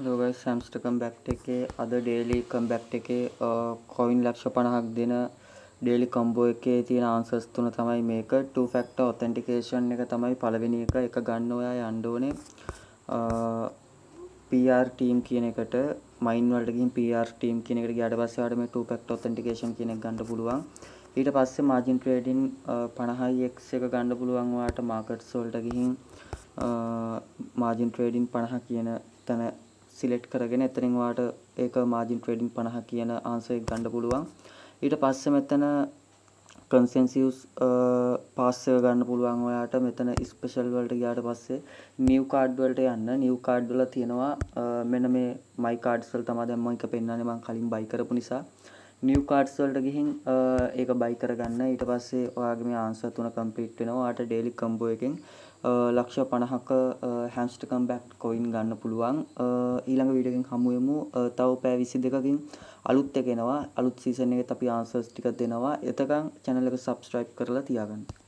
Hello guys, hamster comeback එකේ අද daily comeback එකේ coin ලක්ෂ 50ක් දෙන daily combo එකේ තියෙන answers තුන තමයි මේක. two factor authentication එක තමයි පළවෙනි එක. එක ගන්න ඔයා යන්න ඕනේ PR team කියන එකට mine වලට ගිහින් PR team කියන එකට ගියාට පස්සේ ඔයාලට මේ two factor authentication කියන එක ගන්න පුළුවන්. ඊට පස්සේ margin trading 50x එක ගන්න පුළුවන් ඔයාලට markets වලට ගිහින් margin trading 50 කියන තැන සිලෙක්ට් කරගෙන එතනින් ඔයාලට ඒක margin trading 50 කියන answer එක ගන්න පුළුවන්. ඊට පස්සේ මෙතන consensus pass එක ගන්න පුළුවන් ඔයාලට. මෙතන special වලට ගියාට පස්සේ new card වලට යන්න. new card වල තියෙනවා මෙන්න මේ my cards වල තමයි දැන් මම එක පෙන්නන්නේ මම කලින් buy කරපු නිසා. new cards වලට ගිහින් ඒක buy කරගන්න. ඊට පස්සේ ඔයාගේ මේ answer තුන complete වෙනවා. ඔයාලට daily combo එකෙන් ලක්ෂ 50ක hamster comeback coin ගන්න පුළුවන්. ඊළඟ වීඩියෝ එකෙන් හමු වෙමු. තව පැය 22කින් අලුත් එක එනවා. අලුත් සීසන් එකෙත් අපි answers ටික දෙනවා. එතකන් channel එක subscribe කරලා තියාගන්න.